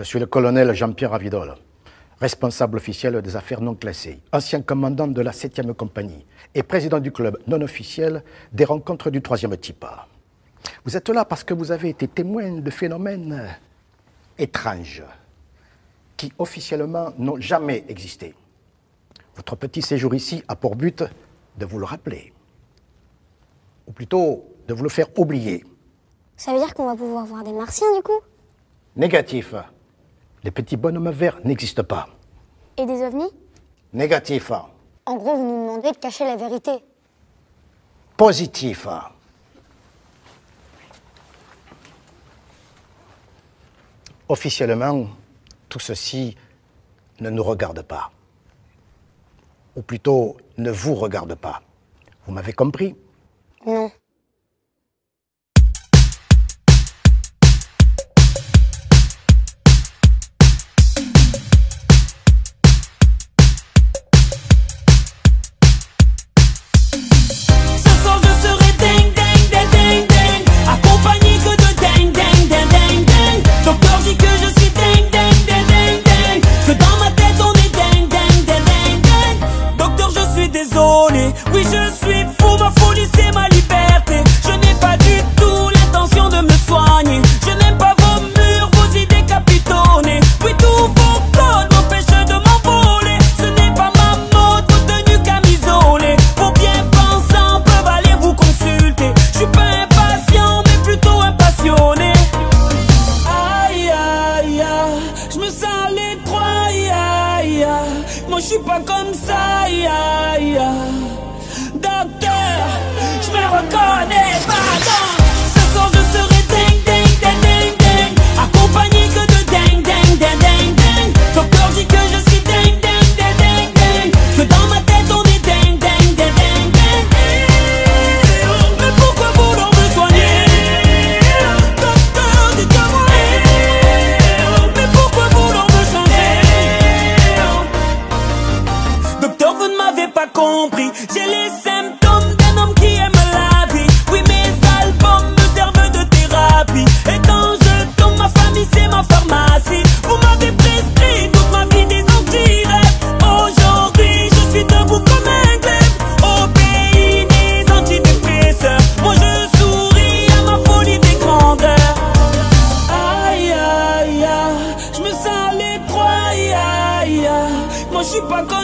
Je suis le colonel Jean-Pierre Avidol, responsable officiel des affaires non classées, ancien commandant de la 7e compagnie et président du club non officiel des rencontres du 3e type. Vous êtes là parce que vous avez été témoin de phénomènes étranges qui officiellement n'ont jamais existé. Votre petit séjour ici a pour but de vous le rappeler, ou plutôt de vous le faire oublier. Ça veut dire qu'on va pouvoir voir des martiens du coup? Négatif. Les petits bonhommes verts n'existent pas. Et des ovnis? Négatif. En gros, vous nous demandez de cacher la vérité. Positif. Officiellement, tout ceci ne nous regarde pas. Ou plutôt, ne vous regarde pas. Vous m'avez compris? Non. Oui, je suis fou, ma folie c'est ma liberté. Je n'ai pas du tout l'intention de me soigner. Je n'aime pas vos murs, vos idées capitonnées. Oui, tous vos codes m'empêchent de m'envoler. Ce n'est pas ma mode, vos tenues camisolées. Vos bien pensants peuvent aller vous consulter. Je suis pas impatient, mais plutôt impassionné. Aïe, aïe, aïe, je me sens l'étroit, aïe, aïe, aïe. Moi je suis pas comme ça, aïe, aïe, aïe. Docteur, je me reconnais pas dans. Ce soir je serai ding ding ding ding ding, accompagné que de ding ding ding ding ding. Docteur dit que je suis ding ding ding ding ding, que dans ma tête on est ding ding ding ding ding. Mais pourquoi vouloir me soigner? Docteur, dites-moi. Mais pourquoi vouloir me changer? Docteur, vous ne m'avez pas compris. J'ai les symptômes d'un homme qui aime la vie. Oui, mes albums me servent de thérapie. Et quand je tombe, ma famille c'est ma pharmacie. Vous m'avez prescrit toute ma vie des anti-rêves. Aujourd'hui je suis debout comme un glaive. Au pays des antidépresseurs, moi je souris à ma folie des grandeurs. Aïe aïe aïe, je me sens l'étroit, aïe aïe aïe. Moi je suis pas comme